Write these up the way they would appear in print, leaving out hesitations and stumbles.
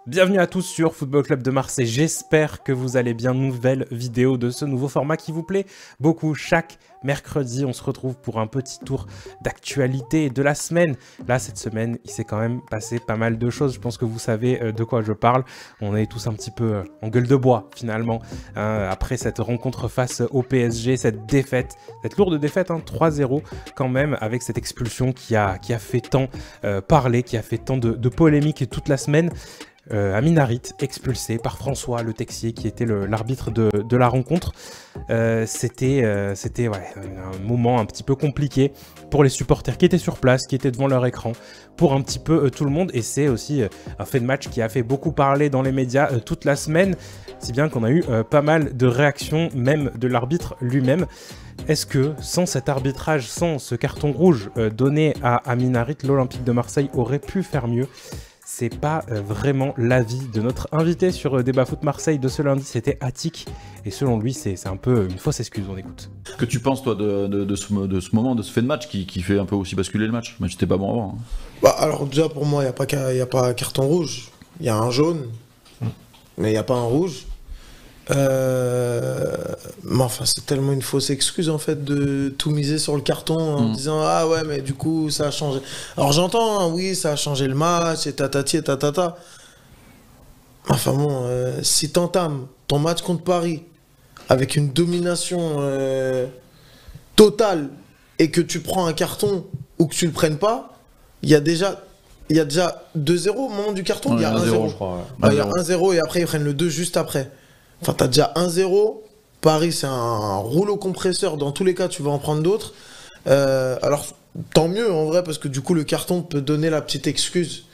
Bienvenue à tous sur Football Club de Marseille, j'espère que vous allez bien. Nouvelle vidéo de ce nouveau format qui vous plaît beaucoup. Chaque mercredi, on se retrouve pour un petit tour d'actualité de la semaine. Là, cette semaine, il s'est quand même passé pas mal de choses. Je pense que vous savez de quoi je parle. On est tous un petit peu en gueule de bois, finalement, après cette rencontre face au PSG, cette défaite, cette lourde défaite, 3-0 quand même, avec cette expulsion qui a fait tant parler, qui a fait tant de polémiques toute la semaine. Amin Harit expulsé par François Le Texier qui était l'arbitre de la rencontre. C'était un moment un petit peu compliqué pour les supporters qui étaient sur place, qui étaient devant leur écran, pour un petit peu tout le monde, et c'est aussi un fait de match qui a fait beaucoup parler dans les médias toute la semaine, si bien qu'on a eu pas mal de réactions, même de l'arbitre lui-même. Est-ce que sans cet arbitrage, sans ce carton rouge donné à Amin Harit, l'Olympique de Marseille aurait pu faire mieux? C'est pas vraiment l'avis de notre invité sur Débat Foot Marseille de ce lundi, c'était Attic. Et selon lui, c'est un peu une fausse excuse, on écoute. Qu'est-ce que tu penses, toi, de ce moment, de ce fait de match qui fait un peu aussi basculer le match? Mais c'était pas bon avant. Bah, alors déjà, pour moi, il n'y a pas carton rouge. Il y a un jaune, mais il n'y a pas un rouge. Mais enfin, c'est tellement une fausse excuse en fait de tout miser sur le carton en disant ah ouais, mais du coup ça a changé. Alors j'entends, oui, ça a changé le match et tatati et tatata. Enfin bon, si t'entames ton match contre Paris avec une domination totale et que tu prends un carton ou que tu le prennes pas, il y a déjà 2-0 au moment du carton. Non, il y a 1-0, je crois. Ouais. Il y a 1-0 et après ils prennent le 2 juste après. Enfin, t'as déjà 1-0. Paris, c'est un rouleau compresseur. Dans tous les cas, tu vas en prendre d'autres. Alors, tant mieux, en vrai, parce que du coup, le carton peut donner la petite excuse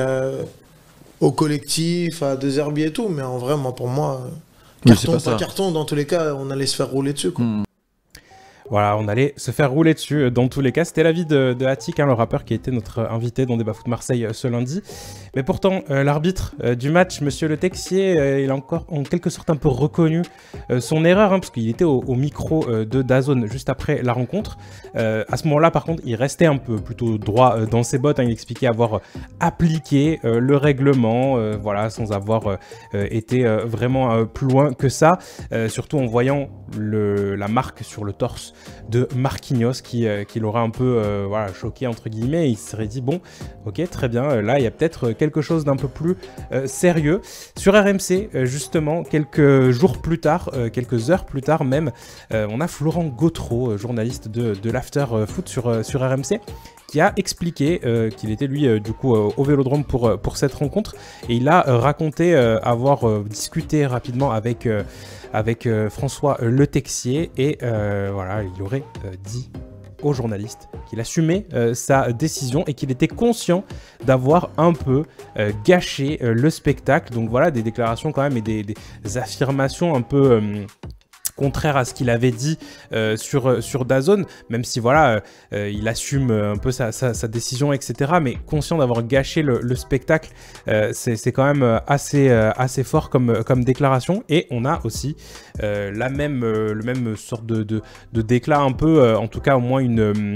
au collectif, à De Zerbi et tout. Mais en vrai, pour moi, carton, pas carton, dans tous les cas, on allait se faire rouler dessus, quoi. Voilà, on allait se faire rouler dessus dans tous les cas. C'était l'avis de Attic, le rappeur qui était notre invité dans Débat Foot Marseille ce lundi. Mais pourtant, l'arbitre du match, Monsieur Le Texier, il a encore en quelque sorte un peu reconnu son erreur, parce qu'il était au micro de DAZN juste après la rencontre. À ce moment-là, par contre, il restait un peu plutôt droit dans ses bottes. Il expliquait avoir appliqué le règlement, voilà, sans avoir été vraiment plus loin que ça. Surtout en voyant la marque sur le torse de Marquinhos qui l'aurait un peu choqué entre guillemets. Il se serait dit bon, ok, très bien, là il y a peut-être quelque chose d'un peu plus sérieux. Sur RMC, justement, quelques jours plus tard, quelques heures plus tard même, on a Florent Gautreau, journaliste de l'After Foot sur RMC, qui a expliqué qu'il était lui du coup au Vélodrome pour cette rencontre, et il a raconté avoir discuté rapidement avec François Le Texier, et voilà, il aurait dit aux journalistes qu'il assumait sa décision et qu'il était conscient d'avoir un peu gâché le spectacle. Donc voilà, des déclarations quand même et des affirmations un peu contraire à ce qu'il avait dit sur DAZN, même si voilà, il assume un peu sa décision, etc. Mais conscient d'avoir gâché le spectacle, c'est quand même assez fort comme déclaration. Et on a aussi le même sorte de déclat un peu, en tout cas au moins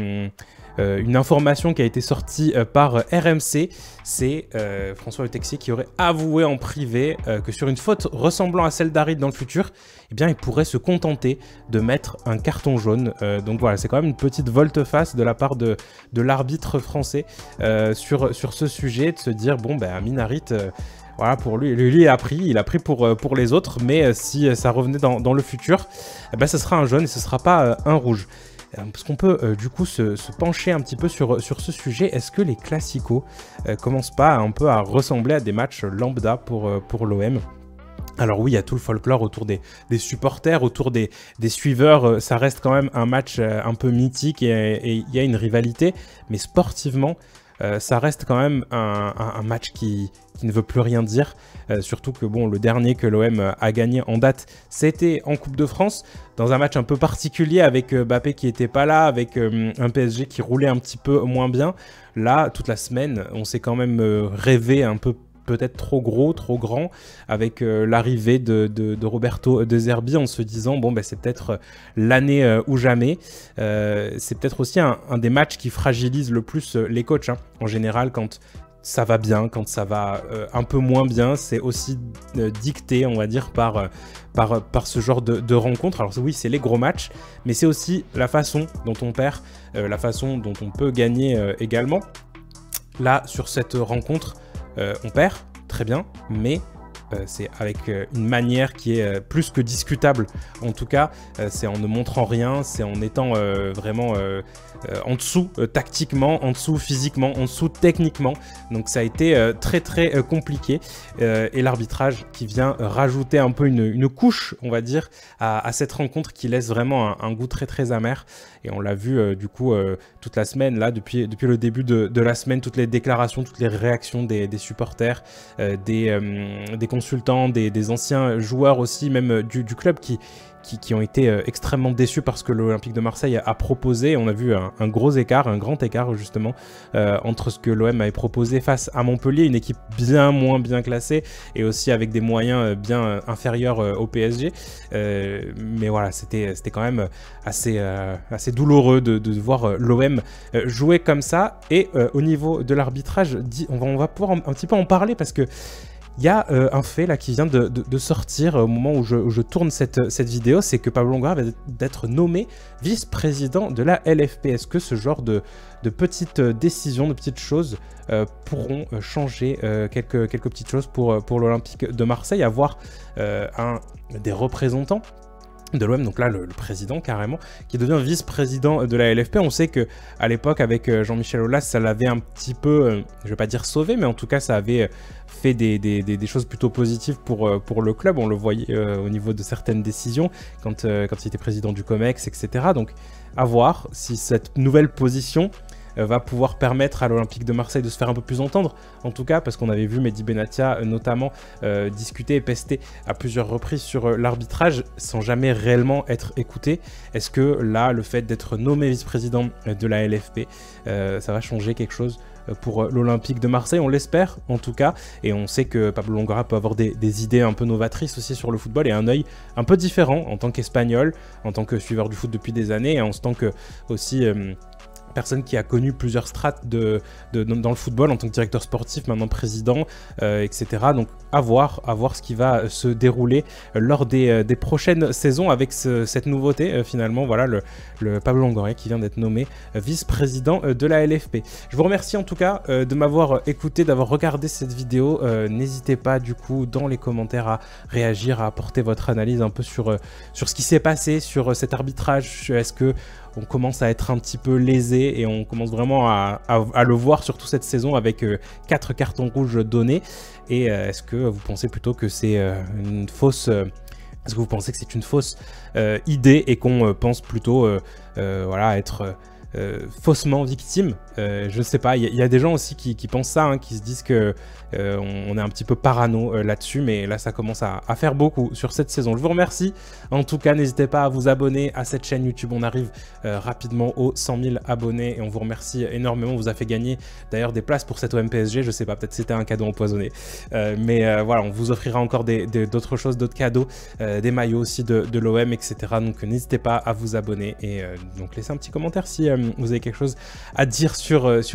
une information qui a été sortie par RMC, c'est François Le Texier qui aurait avoué en privé que sur une faute ressemblant à celle d'Harit dans le futur, eh bien, il pourrait se contenter de mettre un carton jaune. Donc voilà, c'est quand même une petite volte-face de la part de l'arbitre français sur ce sujet, de se dire bon, ben Amin Harit, voilà, pour lui il a pris pour les autres, mais si ça revenait dans le futur, eh ben, ce sera un jaune et ce sera pas un rouge. Parce qu'on peut du coup se pencher un petit peu sur ce sujet. Est-ce que les classicos commencent pas un peu à ressembler à des matchs lambda pour l'OM? Alors oui, il y a tout le folklore autour des supporters, autour des suiveurs. Ça reste quand même un match un peu mythique, et il y a une rivalité. Mais sportivement, ça reste quand même un match qui ne veut plus rien dire. Surtout que bon, le dernier que l'OM a gagné en date, c'était en Coupe de France, dans un match un peu particulier avec Mbappé qui n'était pas là, avec un PSG qui roulait un petit peu moins bien. Là, toute la semaine, on s'est quand même rêvé un peu, peut-être trop gros, trop grand, avec l'arrivée de Roberto De Zerbi, en se disant bon, ben, c'est peut-être l'année ou jamais. C'est peut-être aussi un des matchs qui fragilise le plus les coachs, en général, quand ça va bien, quand ça va un peu moins bien, c'est aussi dicté, on va dire, par ce genre de rencontre. Alors oui, c'est les gros matchs, mais c'est aussi la façon dont on perd, la façon dont on peut gagner également. Là, sur cette rencontre, on perd, très bien, mais c'est avec une manière qui est plus que discutable. En tout cas, c'est en ne montrant rien, c'est en étant vraiment en dessous tactiquement, en dessous physiquement, en dessous techniquement. Donc ça a été très très compliqué. Et l'arbitrage qui vient rajouter un peu une couche, on va dire, à cette rencontre qui laisse vraiment un goût très très amer. Et on l'a vu du coup toute la semaine, là, depuis le début de la semaine, toutes les déclarations, toutes les réactions des supporters, des consultants, des anciens joueurs aussi, même du club qui ont été extrêmement déçus parce que l'Olympique de Marseille a proposé. On a vu un gros écart, un grand écart justement entre ce que l'OM avait proposé face à Montpellier, une équipe bien moins bien classée et aussi avec des moyens bien inférieurs au PSG. Mais voilà, c'était quand même assez douloureux de voir l'OM jouer comme ça. Et au niveau de l'arbitrage, on va pouvoir un petit peu en parler parce que il y a un fait là qui vient de sortir au moment où je tourne cette vidéo, c'est que Pablo Longoria va d'être nommé vice-président de la LFP. Est-ce que ce genre de petites décisions, de petites choses pourront changer quelques petites choses pour l'Olympique de Marseille, avoir des représentants de l'OM, donc là le président carrément, qui devient vice-président de la LFP. On sait que à l'époque avec Jean-Michel Aulas, ça l'avait un petit peu, je vais pas dire sauvé, mais en tout cas ça avait fait des choses plutôt positives pour le club. On le voyait au niveau de certaines décisions quand il était président du COMEX, etc. Donc à voir si cette nouvelle position va pouvoir permettre à l'Olympique de Marseille de se faire un peu plus entendre, en tout cas parce qu'on avait vu Mehdi Benatia notamment discuter et pester à plusieurs reprises sur l'arbitrage sans jamais réellement être écouté. Est-ce que là, le fait d'être nommé vice-président de la LFP, ça va changer quelque chose pour l'Olympique de Marseille? On l'espère en tout cas, et on sait que Pablo Longoria peut avoir des idées un peu novatrices aussi sur le football et un œil un peu différent en tant qu'Espagnol, en tant que suiveur du foot depuis des années et en tant que aussi personne qui a connu plusieurs strates dans le football en tant que directeur sportif, maintenant président, etc. Donc à voir ce qui va se dérouler lors des prochaines saisons avec cette nouveauté finalement. Voilà le Pablo Longoria qui vient d'être nommé vice-président de la LFP. Je vous remercie en tout cas de m'avoir écouté, d'avoir regardé cette vidéo. N'hésitez pas du coup dans les commentaires à réagir, à apporter votre analyse un peu sur ce qui s'est passé, sur cet arbitrage. Est-ce que on commence à être un petit peu lésé et on commence vraiment à le voir surtout cette saison avec 4 cartons rouges donnés? Et est-ce que vous pensez plutôt que c'est une fausse... Est-ce que vous pensez que c'est une fausse idée et qu'on pense plutôt voilà, être faussement victime? Je sais pas, il y a des gens aussi qui pensent ça, hein, qui se disent que on est un petit peu parano là-dessus, mais là ça commence à faire beaucoup sur cette saison. Je vous remercie, en tout cas n'hésitez pas à vous abonner à cette chaîne YouTube, on arrive rapidement aux 100 000 abonnés et on vous remercie énormément. On vous a fait gagner d'ailleurs des places pour cette OM PSG, je sais pas, peut-être c'était un cadeau empoisonné, mais voilà, on vous offrira encore d'autres choses, d'autres cadeaux, des maillots aussi de l'OM, etc. Donc n'hésitez pas à vous abonner et donc laissez un petit commentaire si vous avez quelque chose à dire sur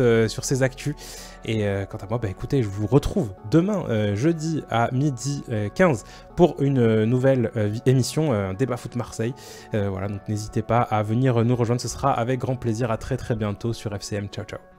ces actus. Et quant à moi, bah écoutez, je vous retrouve demain jeudi à 12h15 pour une nouvelle émission Débat Foot Marseille. Voilà, donc n'hésitez pas à venir nous rejoindre, ce sera avec grand plaisir. À très très bientôt sur FCM. Ciao ciao.